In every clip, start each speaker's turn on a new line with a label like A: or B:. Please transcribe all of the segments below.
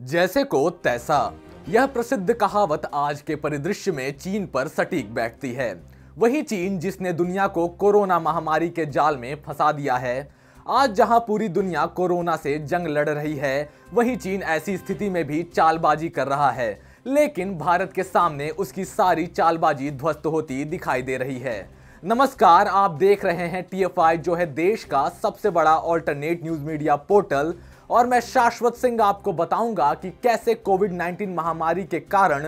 A: जैसे को तैसा, यह प्रसिद्ध कहावत आज के परिदृश्य में चीन पर सटीक बैठती है। वही चीन जिसने दुनिया को कोरोना महामारी के जाल में फंसा दिया है। आज जहां पूरी दुनिया कोरोना से जंग लड़ रही है, वही चीन ऐसी स्थिति में भी चालबाजी कर रहा है, लेकिन भारत के सामने उसकी सारी चालबाजी ध्वस्त होती दिखाई दे रही है। नमस्कार, आप देख रहे हैं TFI, जो है देश का सबसे बड़ा ऑल्टरनेट न्यूज मीडिया पोर्टल, और मैं शाश्वत सिंह आपको बताऊंगा कि कैसे कोविड-19 महामारी के कारण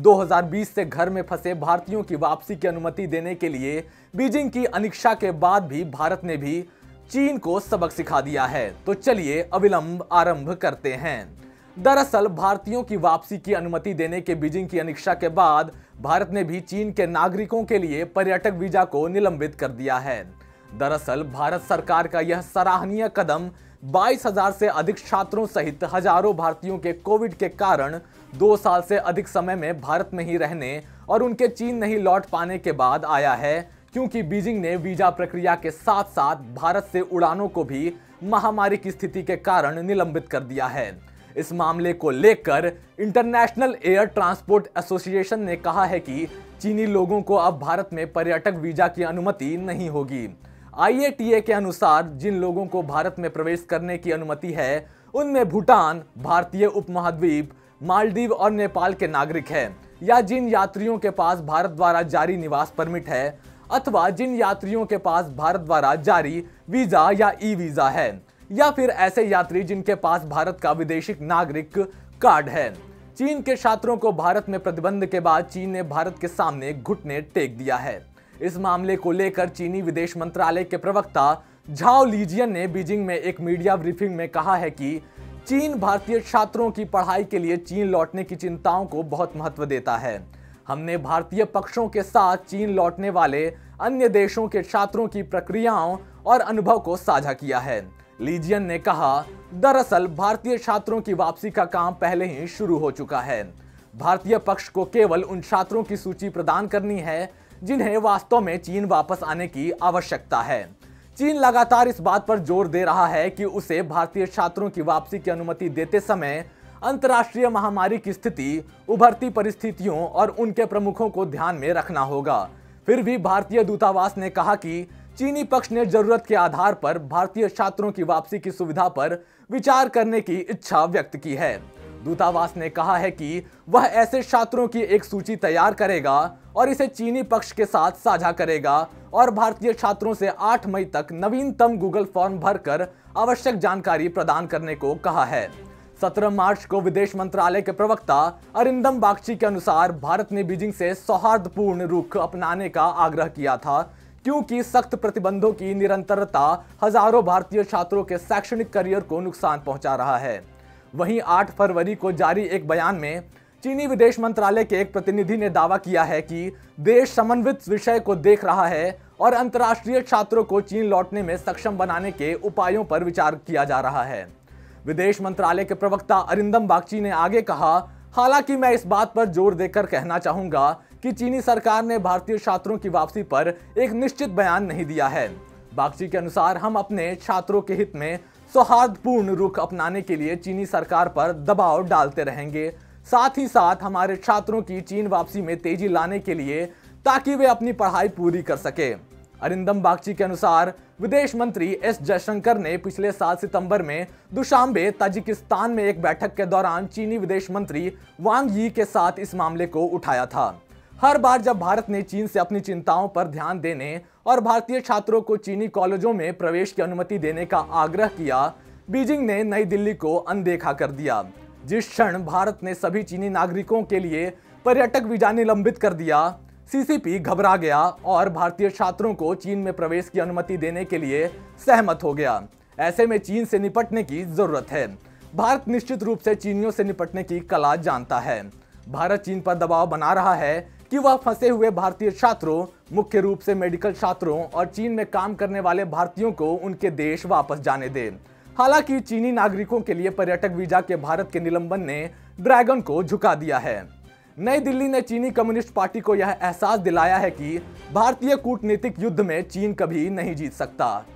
A: 2020 से घर में फंसे भारतीयों की वापसी की अनुमति देने के लिए बीजिंग की अनिच्छा के बाद भी भारत ने भी चीन को सबक सिखा दिया है। तो चलिए अविलंब आरंभ करते हैं। दरअसल भारतीयों की वापसी की अनुमति देने के बीजिंग की अनिच्छा के बाद भारत ने भी चीन के नागरिकों के लिए पर्यटक वीजा को निलंबित कर दिया है। दरअसल भारत सरकार का यह सराहनीय कदम 22,000 से अधिक छात्रों सहित हजारों भारतीयों के कोविड के कारण 2 साल से अधिक समय में भारत में ही रहने और उनके चीन नहीं लौट पाने के बाद आया है, क्योंकि बीजिंग ने वीजा प्रक्रिया के साथ साथ भारत से उड़ानों को भी महामारी की स्थिति के कारण निलंबित कर दिया है। इस मामले को लेकर इंटरनेशनल एयर ट्रांसपोर्ट एसोसिएशन ने कहा है कि चीनी लोगों को अब भारत में पर्यटक वीजा की अनुमति नहीं होगी। IATA के अनुसार जिन लोगों को भारत में प्रवेश करने की अनुमति है, उनमें भूटान, भारतीय उपमहाद्वीप, मालदीव और नेपाल के नागरिक हैं, या जिन यात्रियों के पास भारत द्वारा जारी निवास परमिट है, अथवा जिन यात्रियों के पास भारत द्वारा जारी वीजा या ई वीजा है, या फिर ऐसे यात्री जिनके पास भारत का विदेशिक नागरिक कार्ड है। चीन के छात्रों को भारत में प्रतिबंध के बाद चीन ने भारत के सामने घुटने टेक दिया है। इस मामले को लेकर चीनी विदेश मंत्रालय के प्रवक्ता झाओ लीजियन ने बीजिंग में एक मीडिया ब्रीफिंग में कहा है कि चीन भारतीय छात्रों की पढ़ाई के लिए चीन लौटने की चिंताओं को बहुत महत्व देता है। हमने भारतीय पक्षों के साथ चीन लौटने वाले अन्य देशों के छात्रों की प्रक्रियाओं और अनुभव को साझा किया है। लीजियन ने कहा, दरअसल भारतीय छात्रों की वापसी का काम पहले ही शुरू हो चुका है। भारतीय पक्ष को केवल उन छात्रों की सूची प्रदान करनी है जिन्हें वास्तव में चीन वापस आने की आवश्यकता है। चीन लगातार इस बात पर जोर दे रहा है कि उसे भारतीय छात्रों की वापसी की अनुमति देते समय अंतर्राष्ट्रीय महामारी की स्थिति, उभरती परिस्थितियों और उनके प्रमुखों को ध्यान में रखना होगा। फिर भी भारतीय दूतावास ने कहा कि चीनी पक्ष ने जरूरत के आधार पर भारतीय छात्रों की वापसी की सुविधा पर विचार करने की इच्छा व्यक्त की है। दूतावास ने कहा है कि वह ऐसे छात्रों की एक सूची तैयार करेगा और इसे चीनी पक्ष के साथ साझा करेगा और भारतीय छात्रों से 8 मई तक नवीनतम गूगल फॉर्म भरकर आवश्यक जानकारी प्रदान करने को कहा है। 17 मार्च को विदेश मंत्रालय के प्रवक्ता अरिंदम बागची के अनुसार भारत ने बीजिंग से सौहार्दपूर्ण रुख अपनाने का आग्रह किया था, क्योंकि सख्त प्रतिबंधों की निरंतरता हजारों भारतीय छात्रों के शैक्षणिक करियर को नुकसान पहुंचा रहा है। वहीं 8 फरवरी को जारी एक बयान में चीनी विदेश मंत्रालय के एक प्रतिनिधि ने दावा किया है कि देश समन्वित विषय को देख रहा है और अंतर्राष्ट्रीय छात्रों को चीन लौटने में सक्षम बनाने के उपायों पर विचार किया जा रहा है। विदेश मंत्रालय के प्रवक्ता अरिंदम बागची ने आगे कहा, हालांकि मैं इस बात पर जोर देकर कहना चाहूंगा कि चीनी सरकार ने भारतीय छात्रों की वापसी पर एक निश्चित बयान नहीं दिया है। बागची के अनुसार हम अपने छात्रों के हित में सौहार्दपूर्ण रुख अपनाने के लिए चीनी सरकार पर दबाव डालते रहेंगे, साथ ही साथ हमारे छात्रों की चीन वापसी में तेजी लाने के लिए, ताकि वे अपनी पढ़ाई पूरी कर सके। अरिंदम बागची के अनुसार विदेश मंत्री S जयशंकर ने पिछले साल सितंबर में दुशांबे, ताजिकिस्तान में एक बैठक के दौरान चीनी विदेश मंत्री वांग यी के साथ इस मामले को उठाया था। हर बार जब भारत ने चीन से अपनी चिंताओं पर ध्यान देने और भारतीय छात्रों को चीनी कॉलेजों में प्रवेश की अनुमति देने का आग्रह किया, बीजिंग ने नई दिल्ली को अनदेखा कर दिया। जिस क्षण भारत ने सभी चीनी नागरिकों के लिए पर्यटक वीजा निलंबित कर दिया, CCP घबरा गया और भारतीय छात्रों को चीन में प्रवेश की अनुमति देने के लिए सहमत हो गया। ऐसे में चीन से निपटने की जरूरत है। भारत निश्चित रूप से चीनियों से निपटने की कला जानता है। भारत चीन पर दबाव बना रहा है कि वह फंसे हुए भारतीय छात्रों, मुख्य रूप से मेडिकल छात्रों और चीन में काम करने वाले भारतीयों को उनके देश वापस जाने दे। हालांकि चीनी नागरिकों के लिए पर्यटक वीजा के भारत के निलंबन ने ड्रैगन को झुका दिया है। नई दिल्ली ने चीनी कम्युनिस्ट पार्टी को यह एहसास दिलाया है कि भारतीय कूटनीतिक युद्ध में चीन कभी नहीं जीत सकता।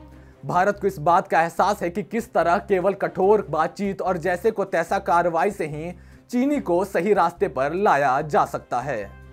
A: भारत को इस बात का एहसास है कि किस तरह केवल कठोर बातचीत और जैसे को तैसा कार्रवाई से ही चीनी को सही रास्ते पर लाया जा सकता है।